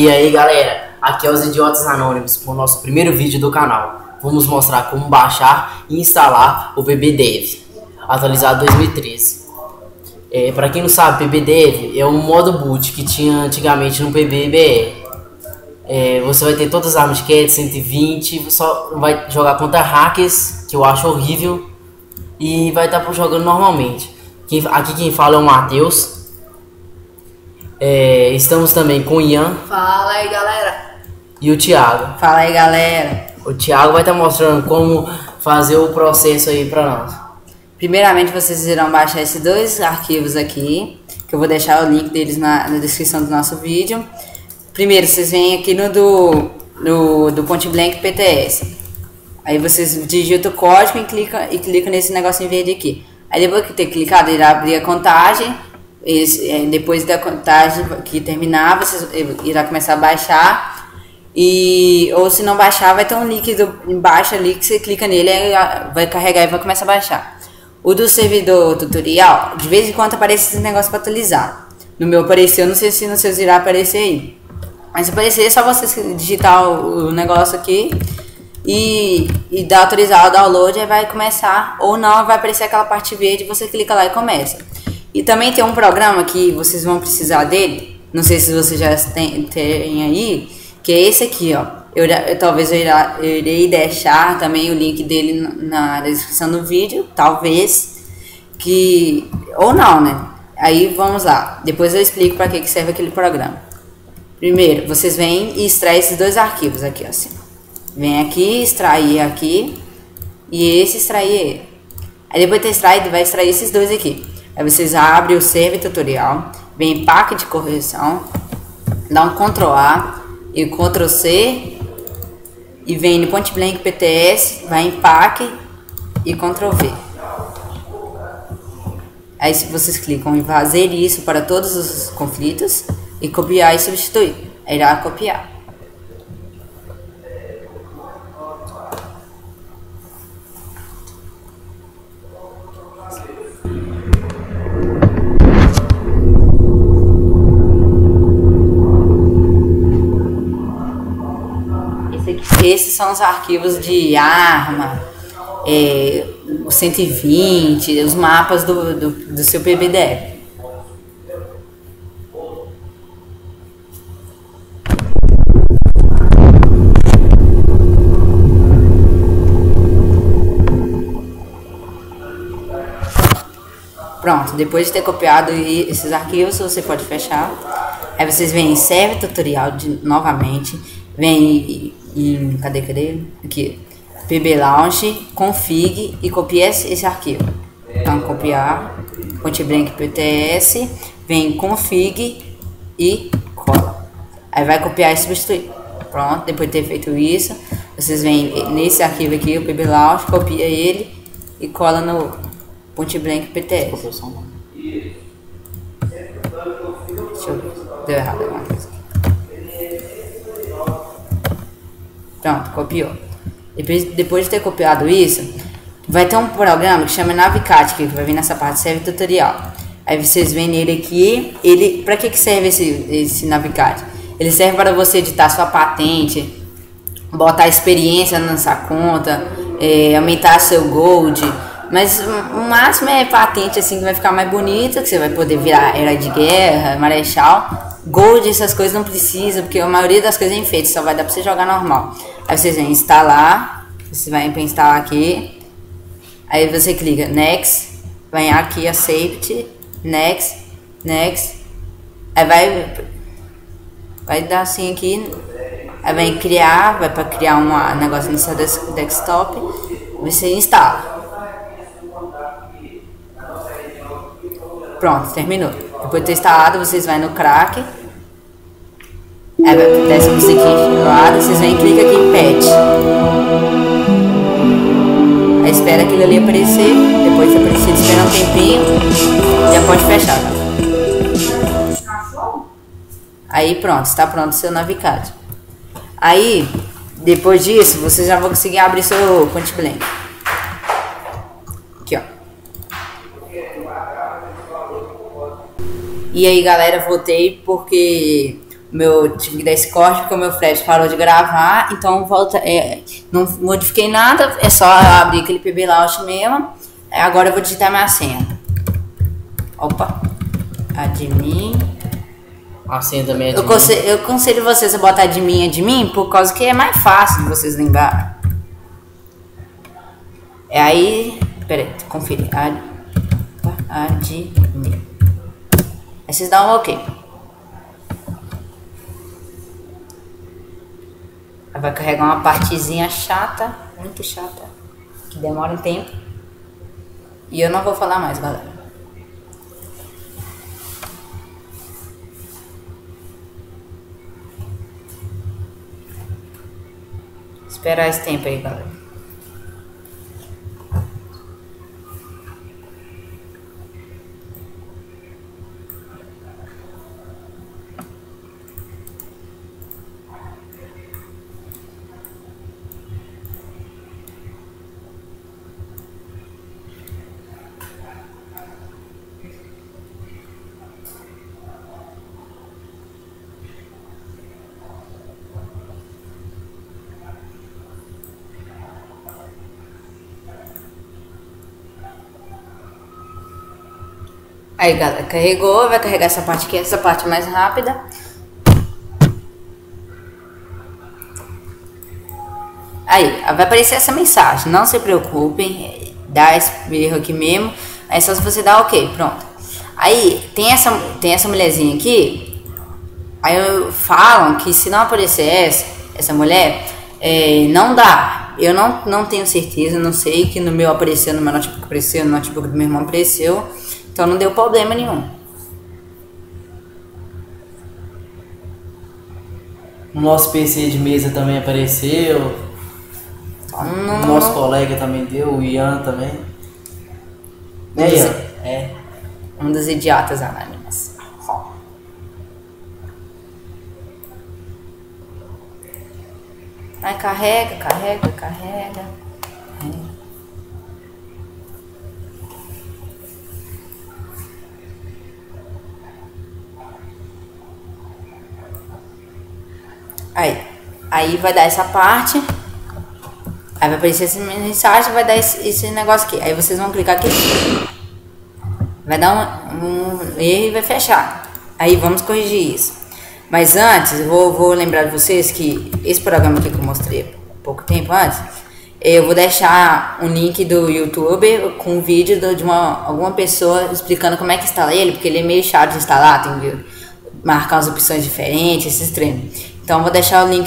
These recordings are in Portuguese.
E aí galera, aqui é os Idiotas Anônimos com o nosso primeiro vídeo do canal. Vamos mostrar como baixar e instalar o PBDev atualizado 2013. Para quem não sabe, PBDev é um modo boot que tinha antigamente no PBBR. Você vai ter todas as armas de CAD 120, só vai jogar contra hackers, que eu acho horrível, e vai estar jogando normalmente. Aqui quem fala é o Matheus. Estamos também com o Ian. Fala aí galera. E o Thiago. Fala aí galera. O Thiago vai estar mostrando como fazer o processo aí pra nós. Primeiramente vocês irão baixar esses dois arquivos aqui, que eu vou deixar o link deles na descrição do nosso vídeo. Primeiro vocês vêm aqui no do Point Blank PTS. Aí vocês digitam o código e clica nesse negocinho verde aqui. Aí depois que ter clicado, irá abrir a contagem. Depois da contagem que terminar, vocês irá começar a baixar. Ou se não baixar, vai ter um link embaixo ali que você clica nele, aí vai carregar e vai começar a baixar. O do servidor tutorial, de vez em quando aparece esse negócio para atualizar. No meu apareceu, não sei se no seus irá aparecer aí. Mas se aparecer, é só vocês digitar o negócio aqui e autorizar o download, aí vai começar. Ou não, vai aparecer aquela parte verde, você clica lá e começa. E também tem um programa que vocês vão precisar dele, não sei se vocês já têm aí, que é esse aqui, ó. Talvez eu irei deixar também o link dele na descrição do vídeo, talvez, ou não, né? Aí vamos lá, depois eu explico para que serve aquele programa. Primeiro, vocês vêm e extraem esses dois arquivos aqui, assim. Vem aqui, extrair aqui, e esse extrair ele. Aí depois de ter extraído, vai extrair esses dois aqui. Aí vocês abrem o server tutorial, vem em pack de correção, dá um Ctrl A e Ctrl C e vem no Point Blank PTS, vai em pack e Ctrl V. Aí vocês clicam em fazer isso para todos os conflitos e copiar e substituir. Aí irá copiar. Esses são os arquivos de arma, o 120, os mapas do seu PBDev. Pronto, depois de ter copiado esses arquivos, você pode fechar. Aí vocês vêm em server tutorial novamente, vem cadê? Aqui, PB Launch, config e copia esse arquivo. Então copiar, Point Blank PTS, vem config e cola. Aí vai copiar e substituir. Pronto, depois de ter feito isso, vocês vêm nesse arquivo aqui, o PB Launch, copia ele e cola no Point Blank PTS. Deixa eu ver, deu errado alguma coisa. Pronto, copiou. Depois de ter copiado isso, vai ter um programa que chama Navicat, que vai vir nessa parte, serve tutorial. Aí vocês vêm nele aqui, para que serve esse Navicat? Ele serve para você editar sua patente, botar experiência na sua conta, aumentar seu gold, mas o máximo é patente assim que vai ficar mais bonita, que você vai poder virar era de guerra, marechal. Gold, essas coisas não precisa, porque a maioria das coisas é enfeite, só vai dar pra você jogar normal. Aí vocês vêm instalar, você vai para instalar aqui, aí você clica Next, vai aqui Accept, Next, aí vai dar assim aqui, aí vai criar, vai para criar um negócio no seu desktop, você instala. Pronto, terminou. Depois de ter instalado, vocês vão no crack. Aí vai desce um musiquinha do lado, vocês vêm e clicam aqui em patch. Aí espera aquilo ali aparecer. Depois de aparecer, espera um tempinho. Já pode fechar. Aí pronto, está pronto o seu Navicat. Aí, depois disso, vocês já vão conseguir abrir seu Point Blank. Aqui, ó. E aí galera, voltei porque tive que dar esse corte porque o meu Flash parou de gravar, então volta, não modifiquei nada, é só abrir aquele PB Launch mesmo. Agora eu vou digitar minha senha. Opa, admin. A senha também é Eu aconselho vocês a botar admin, por causa que é mais fácil de vocês lembrarem. Aí, peraí, conferir. Admin. Aí vocês dão um OK. Aí vai carregar uma partezinha chata, muito chata, que demora um tempo. E eu não vou falar mais, galera. Esperar esse tempo aí, galera. Aí, galera, carregou, vai carregar essa parte aqui, essa parte mais rápida. Aí, vai aparecer essa mensagem, não se preocupem, dá esse erro aqui mesmo, aí só se você dá OK, pronto. Aí, tem essa mulherzinha aqui, aí falam que se não aparecer essa mulher, não dá. Eu não tenho certeza, não sei, que no meu apareceu, no meu notebook apareceu, no notebook do meu irmão apareceu. Então não deu problema nenhum. No nosso PC de mesa também apareceu. O nosso colega também deu, o Ian também. Ian? Um dos idiotas anônimos. Aí carrega. Aí vai dar essa parte. Aí vai aparecer essa mensagem, vai dar esse negócio aqui. Aí vocês vão clicar aqui. Vai dar um erro e vai fechar. Aí vamos corrigir isso. Mas antes, eu vou lembrar de vocês que esse programa aqui que eu mostrei há pouco tempo antes, eu vou deixar um link do YouTube com um vídeo de alguma pessoa explicando como é que instala ele, porque ele é meio chato de instalar, tem que marcar as opções diferentes, esses treinos. Então vou deixar o link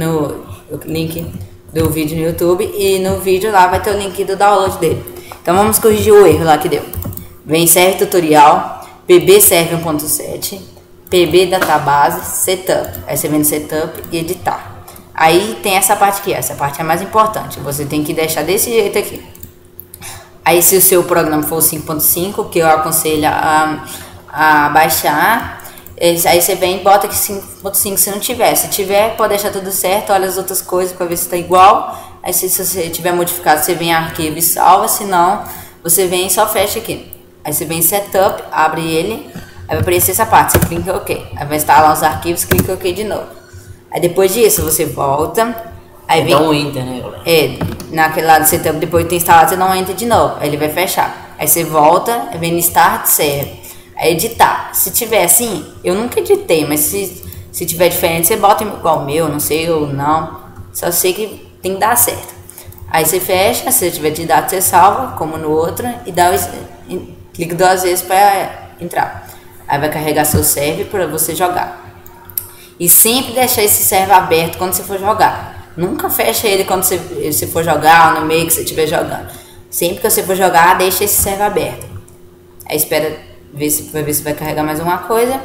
do vídeo no YouTube e no vídeo lá vai ter o link do download dele. Então vamos corrigir o erro lá que deu. Vem serve tutorial, pb serve 1.7, pb database, setup. Aí você vem no setup e editar. Aí tem essa parte aqui, essa parte é a mais importante. Você tem que deixar desse jeito aqui. Aí se o seu programa for 5.5, que eu aconselho a baixar, aí você vem e bota aqui 5.5 se não tiver. Se tiver, pode deixar tudo certo, olha as outras coisas para ver se está igual. Aí se você tiver modificado, você vem em arquivo e salva, se não, você vem e só fecha aqui. Aí você vem em setup, abre ele, aí vai aparecer essa parte, você clica em OK. Aí vai instalar os arquivos, clica em OK de novo. Aí depois disso, você volta, aí vem... Dá um enter, né, galera? Naquele lado do setup, depois de ter instalado, você dá um enter de novo, aí ele vai fechar. Aí você volta, vem no start, serve. Aí editar. Se tiver assim, eu nunca editei, mas se tiver diferente, você bota igual o meu, não sei ou não. Só sei que tem que dar certo. Aí você fecha, se tiver de dados, você salva, como no outro, e clica 2 vezes para entrar. Aí vai carregar seu server para você jogar. E sempre deixar esse server aberto quando você for jogar. Nunca fecha ele quando você for jogar ou no meio que você estiver jogando. Sempre que você for jogar, deixa esse server aberto. Aí espera ver se vai carregar mais alguma coisa.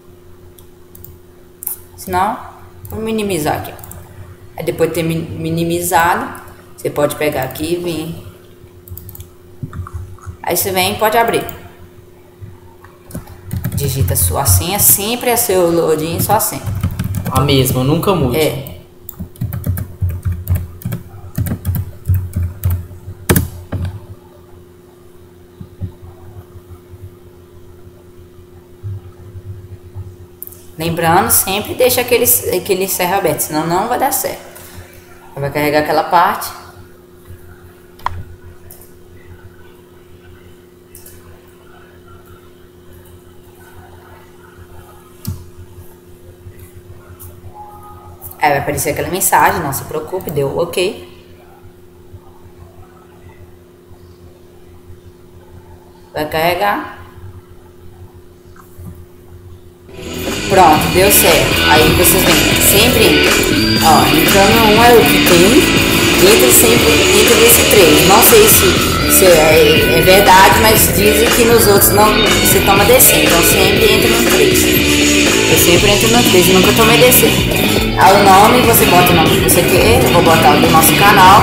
Senão, vou minimizar aqui. Aí depois de ter minimizado, você pode pegar aqui e vir. Aí você vem e pode abrir. Digita sua senha, sempre é seu login, sua senha. A mesma, nunca mude. Lembrando, sempre deixa aquele serra aberto, senão não vai dar certo. Vai carregar aquela parte. Aí vai aparecer aquela mensagem, não se preocupe, deu ok. Vai carregar. Pronto, deu certo. Aí vocês vêm, sempre, ó, entrando um é o que tem, entra sempre dentro desse 3. Não sei se é verdade, mas dizem que nos outros não se toma DC, então sempre entra no 3. Eu sempre entro no 3 e nunca tomei DC. Aí o nome, você bota o nome que você quer, eu vou botar o do nosso canal.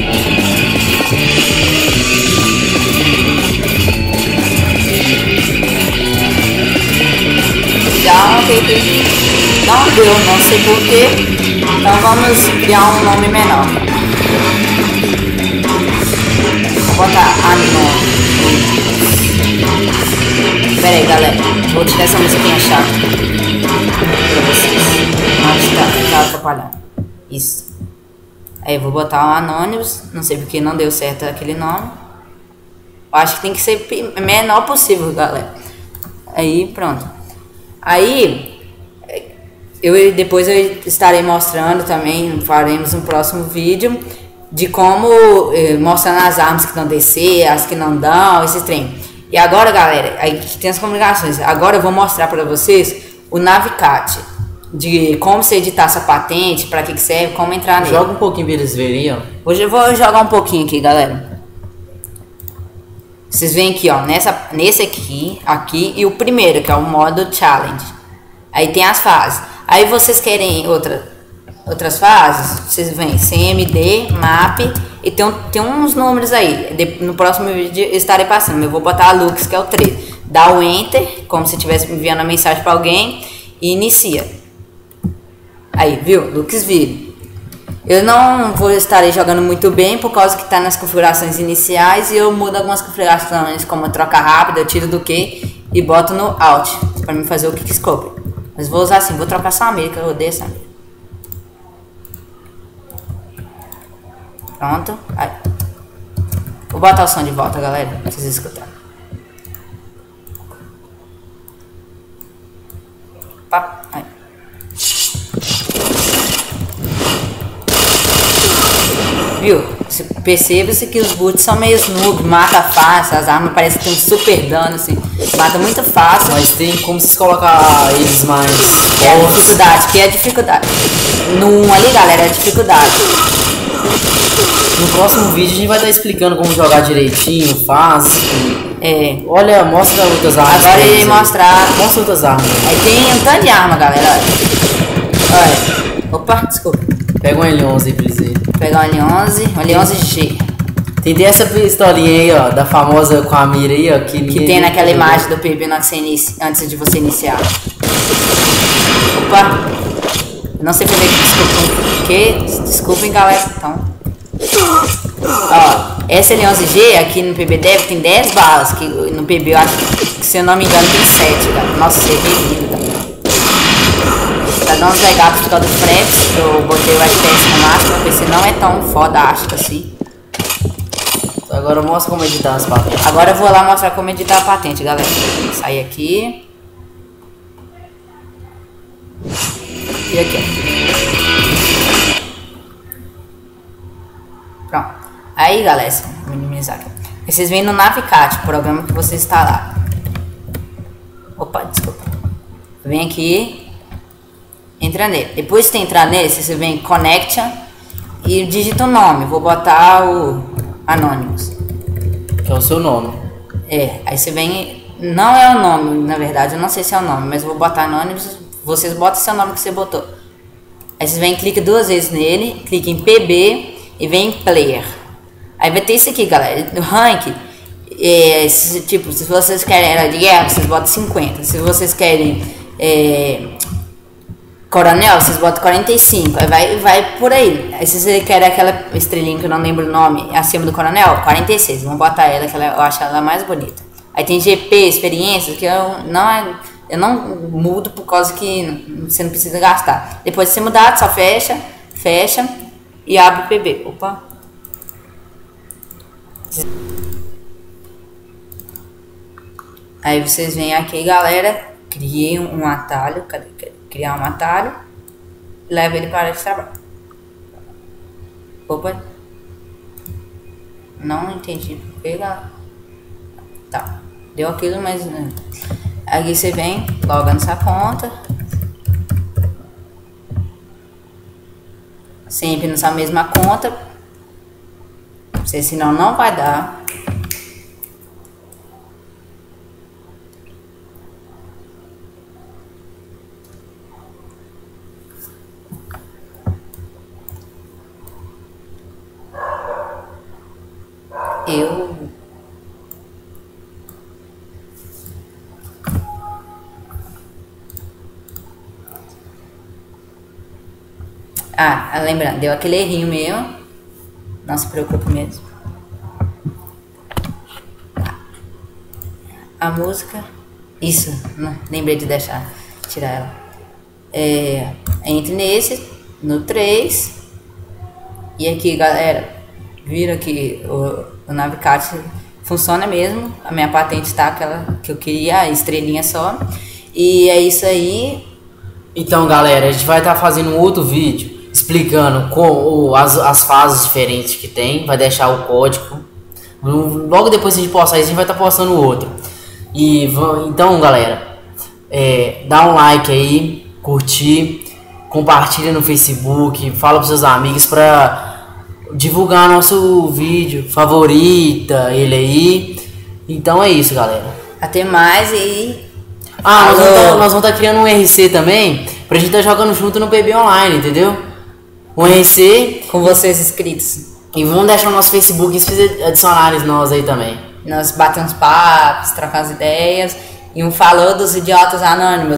Não deu, não sei porquê, então vamos criar um nome menor. Vou botar Anon. Pera aí, galera, vou tirar essa musiquinha chata pra vocês. Tá atrapalhando. Isso. Aí eu vou botar um Anonymous, não sei porque não deu certo aquele nome. Eu acho que tem que ser menor possível, galera. Aí pronto. Aí depois eu estarei mostrando também, faremos um próximo vídeo de como mostrando as armas que dão DC, as que não dão, esse trem. E agora, galera, aí tem as comunicações. Agora eu vou mostrar para vocês o Navicat, de como você editar essa patente, para que serve, como entrar nele. Joga um pouquinho pra eles verem, ó. Hoje eu vou jogar um pouquinho aqui, galera. Vocês veem aqui, ó, nesse aqui e o primeiro, que é o modo challenge. Aí tem as fases. Aí vocês querem outras fases, vocês veem CMD, map e tem uns números aí. No próximo vídeo eu estarei passando. Eu vou botar a Lux, que é o 3. Dá o enter, como se estivesse enviando a mensagem para alguém e inicia. Aí, viu? Lux Video. Eu não vou estar jogando muito bem por causa que está nas configurações iniciais e eu mudo algumas configurações, como troca rápida, eu tiro do que e boto no Alt para me fazer o Quickscope. Mas vou usar assim, vou trocar só a mira, que eu odeio essa mira. Pronto. Aí. Vou botar o som de volta, galera, pra vocês escutarem. Pá. Aí. Viu? Perceba-se que os boots são meio noob, mata fácil, as armas parecem que tem um super dano, assim, mata muito fácil. Mas tem como vocês colocar eles mais... É a dificuldade, que é a dificuldade. No ali, galera, é a dificuldade. No próximo vídeo a gente vai estar explicando como jogar direitinho, fácil. É. Olha, mostra outras armas. Agora eu ia mostrar... Mostra outras armas. Aí tem um tanto de arma, galera, olha. Opa, desculpa. Pega um L11 aí pra eles verem. Pegar um L11, um L11G. Tem essa pistolinha aí, ó, da famosa com a mira aí, ó. Que tem naquela imagem do PB antes de você iniciar. Opa! Não sei fazer que desculpem, galera. Então. Ó, essa L11G aqui no PB Dev tem 10 balas. Que no PB eu acho que, se eu não me engano, tem 7, cara. Nossa, você é bem lindo, tá dando uns legados por causa do frete. Eu botei o FPS no máximo, o PC não é tão foda, acho que assim. Agora mostra como editar as patentes. Agora eu vou lá mostrar como editar a patente, galera. Vou sair aqui. E aqui, ó. Pronto. Aí, galera, vou minimizar aqui. Aí vocês vêm no Navicat, o programa que você instalar. Opa, desculpa. Vem aqui. Entra nele. Depois que você entrar nele, você vem Connection e digita o nome. Vou botar o Anonymous. Que é o seu nome. É, aí você vem... Não é o nome, na verdade, eu não sei se é o nome, mas vou botar Anonymous. Vocês botam seu nome que você botou. Aí vocês vêm, clica 2 vezes nele, clica em PB e vem em Player. Aí vai ter isso aqui, galera. No rank, tipo, se vocês querem era de guerra, vocês botam 50. Se vocês querem... Coronel, vocês botam 45, aí vai por aí. Aí se você quer aquela estrelinha que eu não lembro o nome, acima do coronel, 46. Vamos botar ela, que eu acho ela mais bonita. Aí tem GP, experiência, que não é Eu não mudo por causa que você não precisa gastar. Depois de você mudar, só fecha e abre o PB. Opa. Aí vocês vêm aqui, galera, criei um atalho, criar um atalho, leva ele para esse trabalho. Opa. Não entendi por que, galera. Tá, deu aquilo, mas... Aqui você vem, loga nessa conta. Sempre nessa mesma conta. Porque senão não vai dar. Lembrando, deu aquele errinho mesmo. Não se preocupe mesmo. A música. Isso, não, lembrei de tirar ela. Entre nesse, no 3. E aqui, galera, viram que o Navicat funciona mesmo. A minha patente tá aquela que eu queria, a estrelinha só. E é isso aí. Então, galera, a gente vai estar fazendo um outro vídeo explicando as fases diferentes que tem. Vai deixar o código. Logo depois que a gente postar isso, a gente vai estar postando o outro. Então, galera, dá um like aí, curtir, compartilha no Facebook, fala pros seus amigos pra divulgar nosso vídeo, favorita ele aí. Então é isso, galera. Até mais e... nós vamos estar criando um RC também, pra gente estar jogando junto no PB Online, entendeu? Um RC com vocês inscritos. E vamos deixar no nosso Facebook e vocês adicionarem nós aí também. Nós batemos papos, trocamos ideias. E um falou dos idiotas anônimos.